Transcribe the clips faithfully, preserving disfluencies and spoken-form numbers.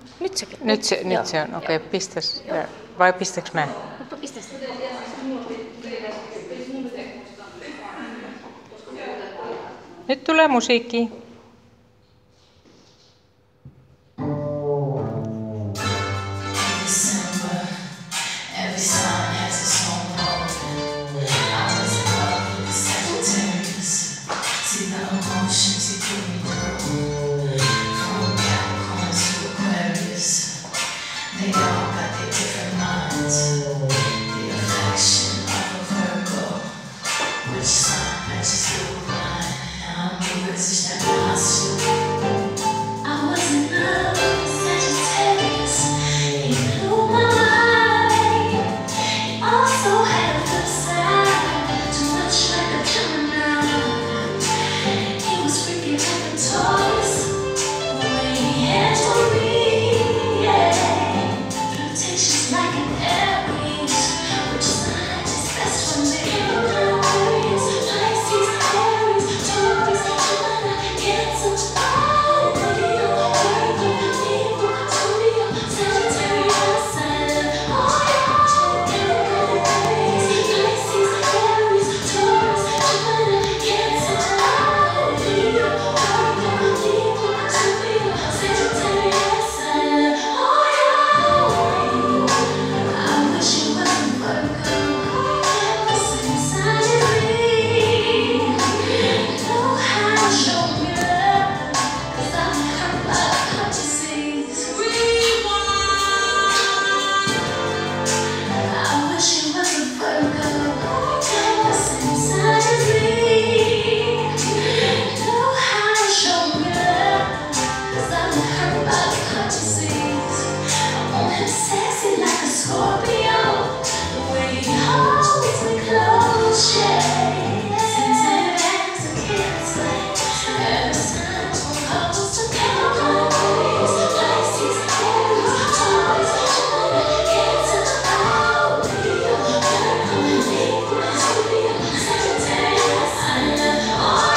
Nyt se, Nyt se, nyt se on, okei, okay, pistäs, vai pistäks mä? Pistä sitä. Nyt tulee musiikki. They all got their different minds. The affection of a Virgo, which sign matches your mind. I'm a British that lost you. I was in love with Sagittarius. He blew my mind. He also had a flip side, too much like a Gemini. He was freaking out the Taurus, the way he handled me. Like an Aries, which sign is best for me? Aquarius, Pisces, Aries, Taurus, Gemini, Cancer, Leo, Virgo, Libra, Scorpio, Sagittarius, oh yeah, Aries, Pisces, Aries, Taurus, Gemini, Cancer, Leo, Virgo, Libra, Scorpio, Sagittarius, oh yeah. Sexy like a Scorpio, the way he holds me close, yeah. Sensitive as a Cancer, every sign from coast to coast. Pisces, Aries, Taurus, Gemini, Cancer, Leo, Virgo, Libra, Scorpio, Sagittarius, oh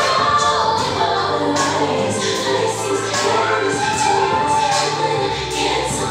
yeah, Aries, Pisces, Aries, Taurus, Gemini, Cancer,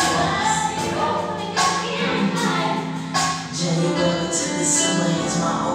January to December is my own.